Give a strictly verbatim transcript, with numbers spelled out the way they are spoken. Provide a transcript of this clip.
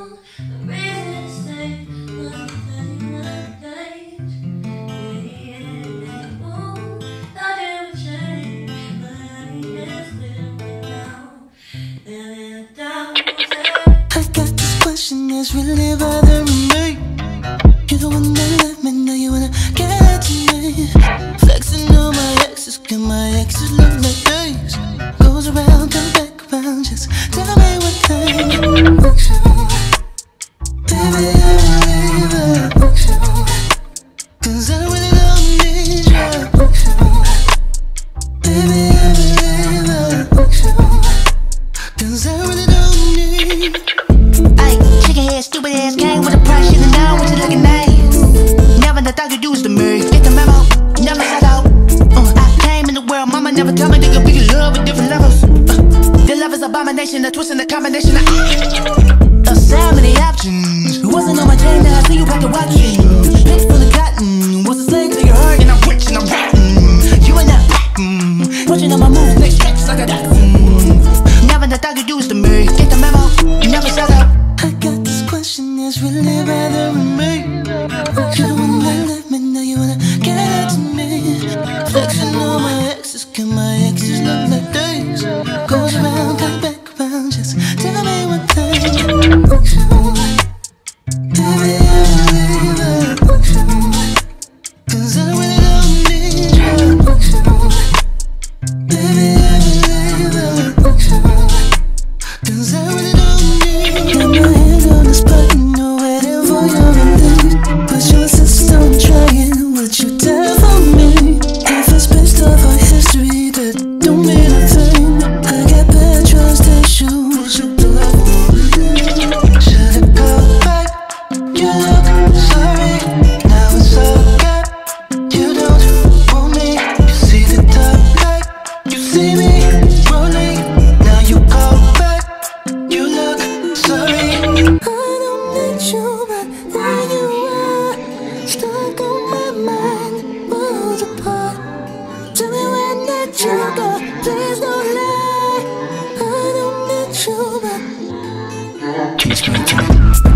It's really bothering me. You're the one that let me know you wanna get to me. Flexing on my exes, cause my exes look like days. Goes around, come back around, just tell me what time. Baby, I'm a believer, cause I really don't need you. Baby, I'm a believer, cause I really don't need you. Stupid ass gang with a price, should've known what you looking at. Never thought you'd use the me. Get the memo, never set out. uh, I came in the world, mama never told me they could be in love with different levels. uh, The love is abomination, the twist and the combination of uh, so many options. It wasn't on my chain, now I see you back to watching. Pick full of cotton, what's the same to your heart? And I'm rich and I'm rotten. You ain't not mm, watching all my moves, next tracks like a dot. mm, Never thought you'd use the me. Get the memo, never set out. I got this question that's really bothering me. You wanna let me know you wanna get it to me. Flexing on my exes, cause my exes look like days. Goes around, come back around, just tell me what time. Baby, I'm a believer, cause I really don't need you. Baby, I'm a believer, cause I really don't need you. Got my hands on this button, no waiting for your release. But you insist on trying, would you die for me? If it's based off our history, that don't mean a thing. I got bad trust issues, you do have one. Should've called back, you look sorry. Now it's okay, you don't want me. You see the dark light, you see me rolling. Now you call back, you look sorry. I don't need you, but there you are, stuck on my mind, worlds apart. Tell me when that you go, please don't lie. I don't need you, but can you explain it to me?